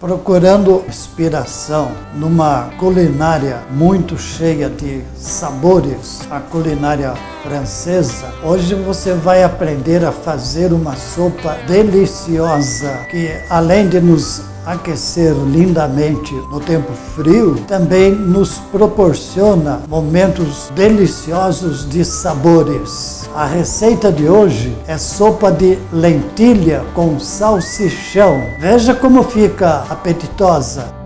Procurando inspiração numa culinária muito cheia de sabores, a culinária francesa, hoje você vai aprender a fazer uma sopa deliciosa que, além de nos aquecer lindamente no tempo frio, também nos proporciona momentos deliciosos de sabores. A receita de hoje é sopa de lentilha com salsichão. Veja como fica apetitosa.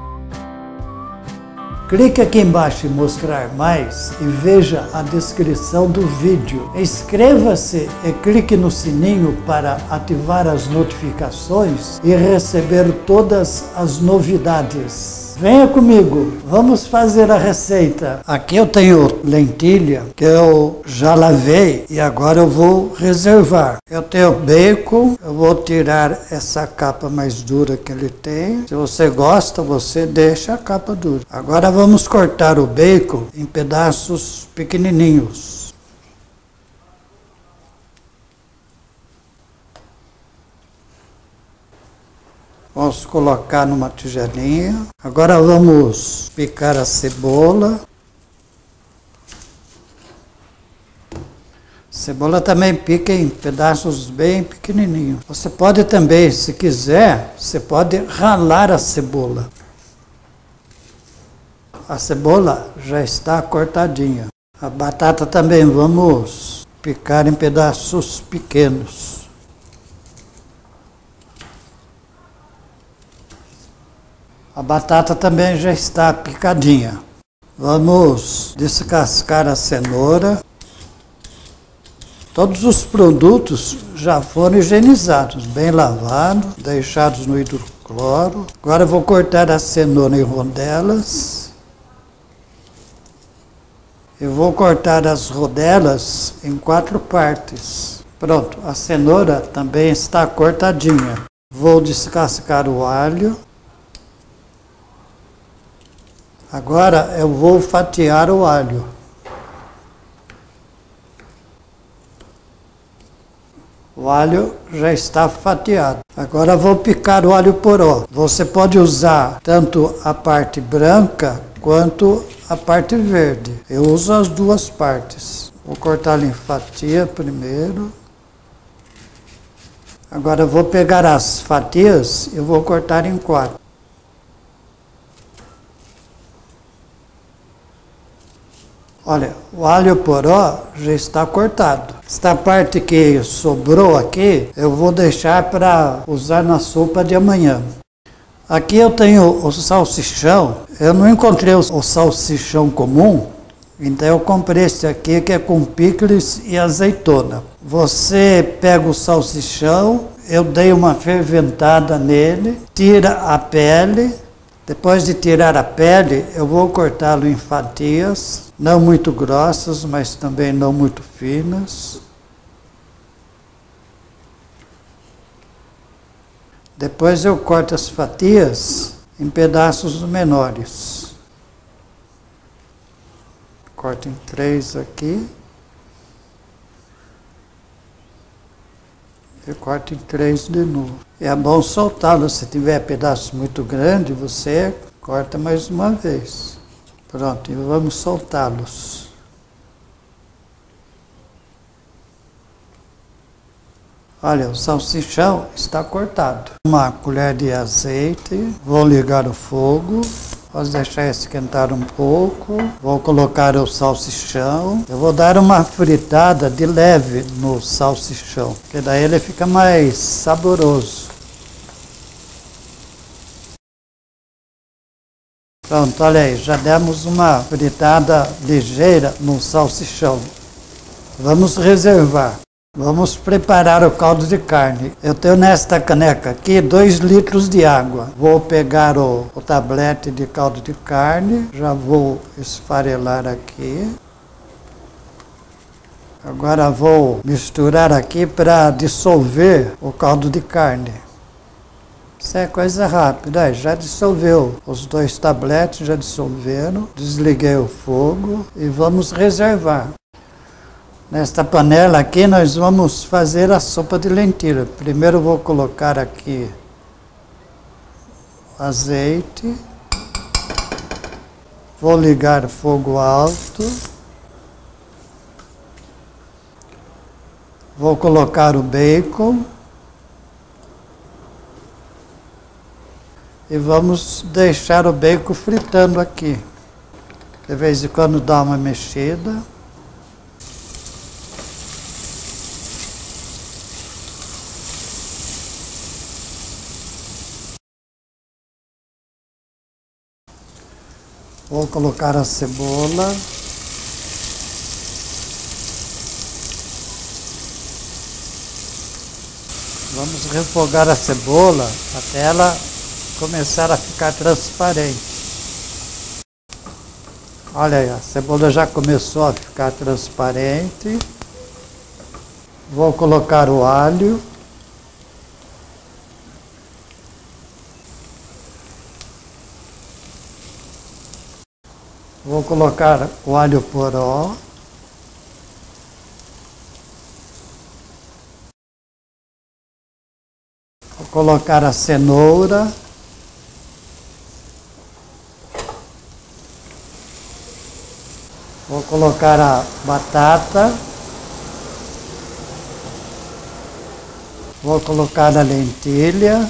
Clique aqui embaixo em mostrar mais e veja a descrição do vídeo. Inscreva-se e clique no sininho para ativar as notificações e receber todas as novidades. Venha comigo, vamos fazer a receita. Aqui eu tenho lentilha que eu já lavei e agora eu vou reservar. Eu tenho bacon, eu vou tirar essa capa mais dura que ele tem. Se você gosta, você deixa a capa dura. Agora vamos cortar o bacon em pedaços pequenininhos. Vamos colocar numa tigelinha. Agora vamos picar a cebola. Cebola também pica em pedaços bem pequenininhos. Você pode também, se quiser, você pode ralar a cebola. A cebola já está cortadinha. A batata também vamos picar em pedaços pequenos. A batata também já está picadinha. Vamos descascar a cenoura. Todos os produtos já foram higienizados, bem lavados, deixados no hidrocloro. Agora eu vou cortar a cenoura em rodelas. Eu vou cortar as rodelas em 4 partes. Pronto, a cenoura também está cortadinha. Vou descascar o alho. Agora eu vou fatiar o alho. O alho já está fatiado. Agora eu vou picar o alho poró. Você pode usar tanto a parte branca quanto a parte verde. Eu uso as duas partes. Vou cortar em fatia primeiro. Agora eu vou pegar as fatias e vou cortar em 4. Olha, o alho poró já está cortado. Esta parte que sobrou aqui, eu vou deixar para usar na sopa de amanhã. Aqui eu tenho o salsichão. Eu não encontrei o salsichão comum, então eu comprei esse aqui que é com picles e azeitona. Você pega o salsichão, eu dei uma ferventada nele, tira a pele. Depois de tirar a pele, eu vou cortá-lo em fatias, não muito grossas, mas também não muito finas. Depois eu corto as fatias em pedaços menores. Corto em 3 aqui. Eu corto em 3 de novo. É bom soltá-lo. Se tiver pedaços muito grandes, você corta mais uma vez. Pronto, e vamos soltá-los. Olha, o salsichão está cortado. Uma colher de azeite. Vou ligar o fogo. Vou deixar esquentar um pouco. Vou colocar o salsichão. Eu vou dar uma fritada de leve no salsichão, porque daí ele fica mais saboroso. Pronto, olha aí, já demos uma fritada ligeira no salsichão. Vamos reservar. Vamos preparar o caldo de carne. Eu tenho nesta caneca aqui 2 litros de água. Vou pegar o tablete de caldo de carne, já vou esfarelar aqui. Agora vou misturar aqui para dissolver o caldo de carne. Isso é coisa rápida, já dissolveu. Os 2 tabletes já dissolveram. Desliguei o fogo e vamos reservar. Nesta panela aqui nós vamos fazer a sopa de lentilha. Primeiro vou colocar aqui azeite. Vou ligar fogo alto. Vou colocar o bacon. E vamos deixar o bacon fritando aqui. De vez em quando dá uma mexida. Vou colocar a cebola. Vamos refogar a cebola até ela começar a ficar transparente. Olha aí, a cebola já começou a ficar transparente. Vou colocar o alho. Vou colocar o alho poró. Vou colocar a cenoura. Vou colocar a batata. Vou colocar a lentilha.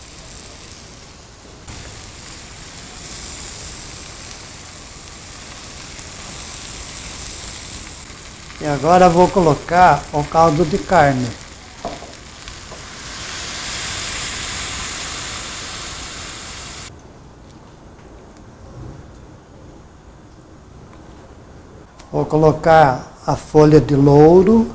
E agora vou colocar o caldo de carne. Vou colocar a folha de louro.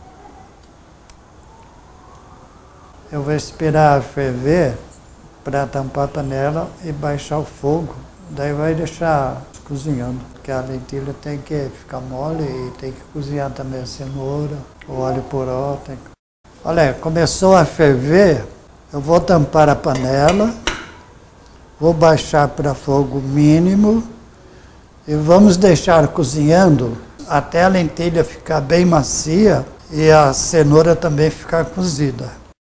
Eu vou esperar ferver para tampar a panela e baixar o fogo. Daí vai deixar cozinhando, porque a lentilha tem que ficar mole e tem que cozinhar também a cenoura, o alho poró. Olha, começou a ferver, eu vou tampar a panela, vou baixar para fogo mínimo e vamos deixar cozinhando até a lentilha ficar bem macia e a cenoura também ficar cozida.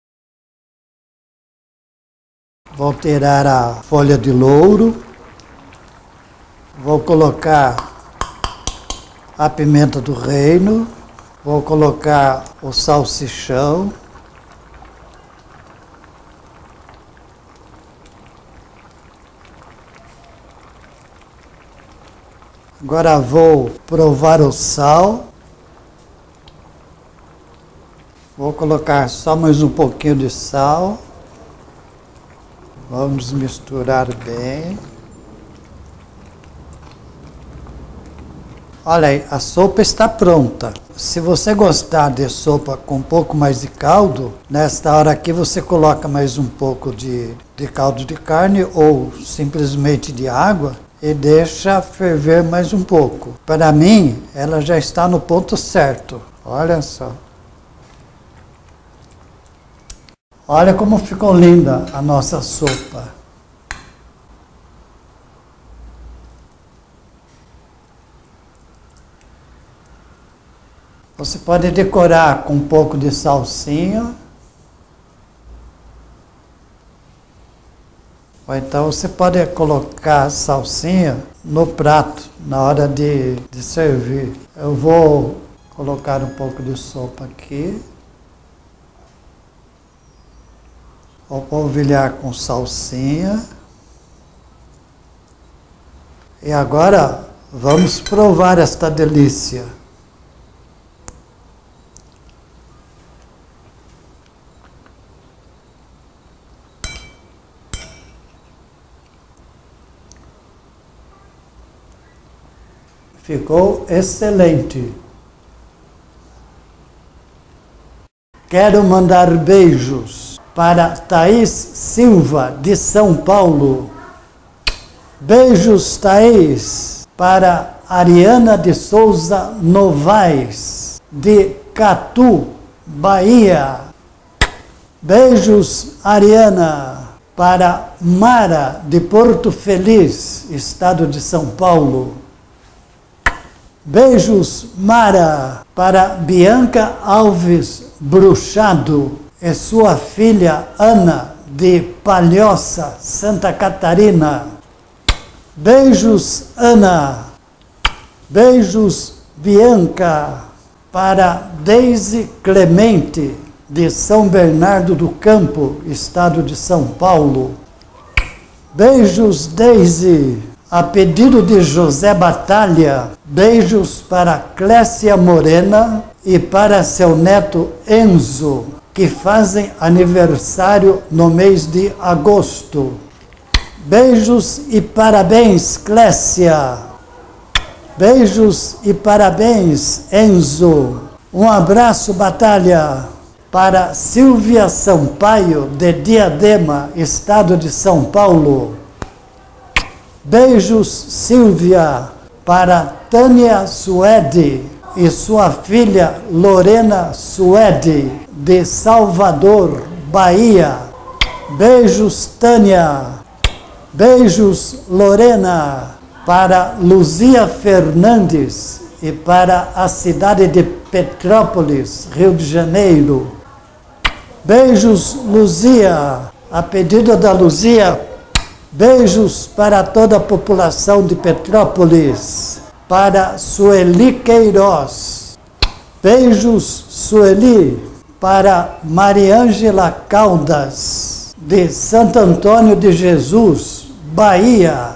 Vou tirar a folha de louro. Vou colocar a pimenta do reino, vou colocar o salsichão, agora vou provar o sal, vou colocar só mais um pouquinho de sal, vamos misturar bem. Olha aí, a sopa está pronta. Se você gostar de sopa com um pouco mais de caldo, nesta hora aqui você coloca mais um pouco de caldo de carne ou simplesmente de água e deixa ferver mais um pouco. Para mim, ela já está no ponto certo. Olha só. Olha como ficou linda a nossa sopa. Você pode decorar com um pouco de salsinha. Ou então você pode colocar salsinha no prato na hora de servir. Eu vou colocar um pouco de sopa aqui. Vou polvilhar com salsinha. E agora vamos provar esta delícia. Ficou excelente. Quero mandar beijos para Thaís Silva, de São Paulo. Beijos, Thaís, para Ariana de Souza Novaes, de Catu, Bahia. Beijos, Ariana, para Mara, de Porto Feliz, estado de São Paulo. Beijos, Mara, para Bianca Alves Bruchado e sua filha Ana, de Palhoça, Santa Catarina. Beijos, Ana. Beijos, Bianca. Para Deise Clemente, de São Bernardo do Campo, estado de São Paulo. Beijos, Deise. A pedido de José Batalha, beijos para Clécia Morena e para seu neto Enzo, que fazem aniversário no mês de agosto. Beijos e parabéns, Clécia. Beijos e parabéns, Enzo. Um abraço, Batalha. Para Silvia Sampaio, de Diadema, estado de São Paulo. Beijos, Silvia. Para Tânia Suede e sua filha Lorena Suede, de Salvador, Bahia. Beijos, Tânia. Beijos, Lorena. Para Luzia Fernandes e para a cidade de Petrópolis, Rio de Janeiro. Beijos, Luzia. A pedido da Luzia, beijos para toda a população de Petrópolis. Para Sueli Queiroz. Beijos, Sueli. Para Mariângela Caldas, de Santo Antônio de Jesus, Bahia.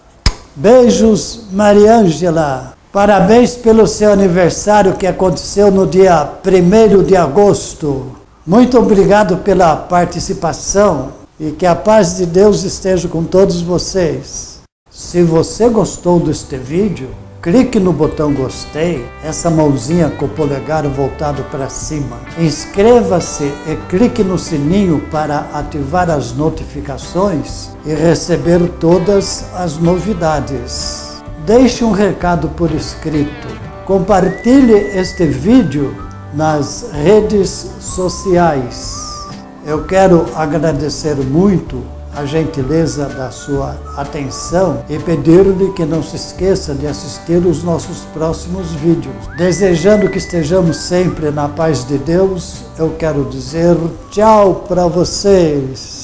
Beijos, Mariângela. Parabéns pelo seu aniversário que aconteceu no dia 1º de agosto. Muito obrigado pela participação e que a paz de Deus esteja com todos vocês. Se você gostou deste vídeo, clique no botão gostei, essa mãozinha com o polegar voltado para cima. Inscreva-se e clique no sininho para ativar as notificações e receber todas as novidades. Deixe um recado por escrito. Compartilhe este vídeo nas redes sociais. Eu quero agradecer muito a gentileza da sua atenção e pedir-lhe que não se esqueça de assistir os nossos próximos vídeos. Desejando que estejamos sempre na paz de Deus, eu quero dizer tchau para vocês.